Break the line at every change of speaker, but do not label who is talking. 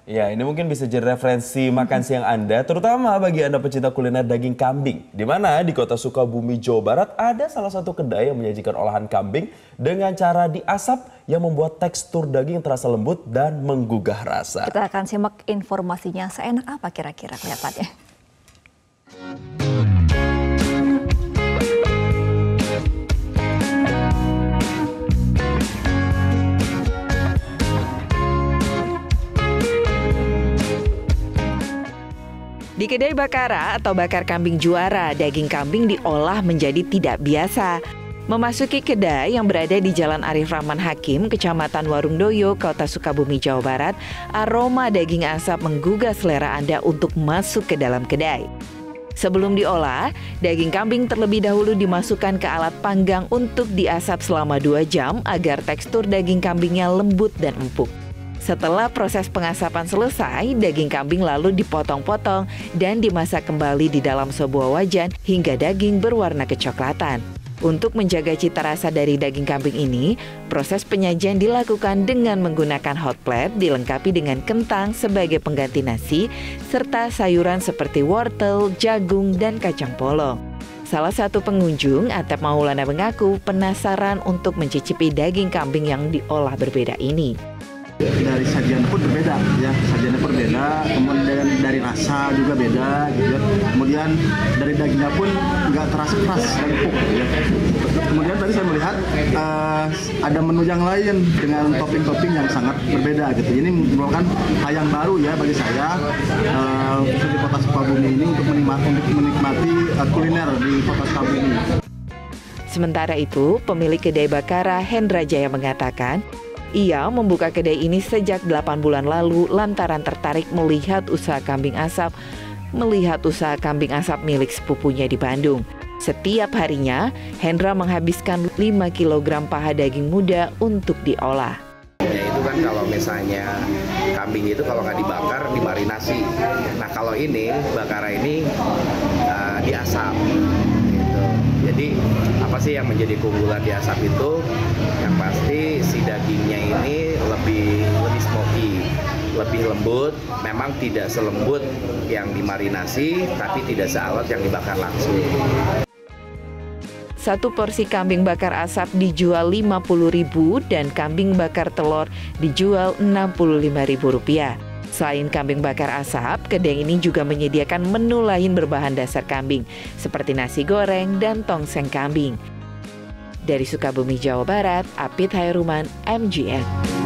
Ya, ini mungkin bisa jadi referensi makan siang Anda, terutama bagi Anda pecinta kuliner daging kambing. Di mana di kota Sukabumi, Jawa Barat ada salah satu kedai yang menyajikan olahan kambing dengan cara diasap yang membuat tekstur daging terasa lembut dan menggugah rasa.
Kita akan simak informasinya, seenak apa kira-kira kelihatannya.
Di kedai Bakara atau bakar kambing juara, daging kambing diolah menjadi tidak biasa. Memasuki kedai yang berada di Jalan Arif Rahman Hakim, Kecamatan Warungdoyo, Kota Sukabumi, Jawa Barat, aroma daging asap menggugah selera Anda untuk masuk ke dalam kedai. Sebelum diolah, daging kambing terlebih dahulu dimasukkan ke alat panggang untuk diasap selama 2 jam agar tekstur daging kambingnya lembut dan empuk. Setelah proses pengasapan selesai, daging kambing lalu dipotong-potong dan dimasak kembali di dalam sebuah wajan hingga daging berwarna kecoklatan. Untuk menjaga cita rasa dari daging kambing ini, proses penyajian dilakukan dengan menggunakan hot plate dilengkapi dengan kentang sebagai pengganti nasi, serta sayuran seperti wortel, jagung, dan kacang polong. Salah satu pengunjung, Atep Maulana, mengaku penasaran untuk mencicipi daging kambing yang diolah berbeda ini.
Dari sajian pun berbeda, ya sajiannya berbeda, kemudian dari rasa juga beda, gitu ya. Kemudian dari dagingnya pun nggak terasa keras dan empuk, ya. Kemudian tadi saya melihat ada menu yang lain dengan topping-topping yang sangat berbeda, gitu. Ini merupakan hal yang baru ya bagi saya, khususnya di Kota Sukabumi ini untuk menikmati kuliner di Kota Sukabumi.
Sementara itu, pemilik kedai Bakara, Hendra Jaya, mengatakan ia membuka kedai ini sejak 8 bulan lalu lantaran tertarik melihat usaha kambing asap milik sepupunya di Bandung. Setiap harinya, Hendra menghabiskan 5 kg paha daging muda untuk diolah.
Ya itu kan kalau misalnya kambing itu kalau nggak dibakar, dimarinasi. Nah kalau ini, Bakara ini diasap. Jadi apa sih yang menjadi keunggulan di asap itu? Yang pasti si dagingnya ini lebih smoky, lebih lembut. Memang tidak selembut yang dimarinasi, tapi tidak sealot yang dibakar langsung.
Satu porsi kambing bakar asap dijual Rp50.000 dan kambing bakar telur dijual Rp65.000. Selain kambing bakar asap, kedai ini juga menyediakan menu lain berbahan dasar kambing, seperti nasi goreng dan tongseng kambing. Dari Sukabumi, Jawa Barat, Apit Hairuman, MGN.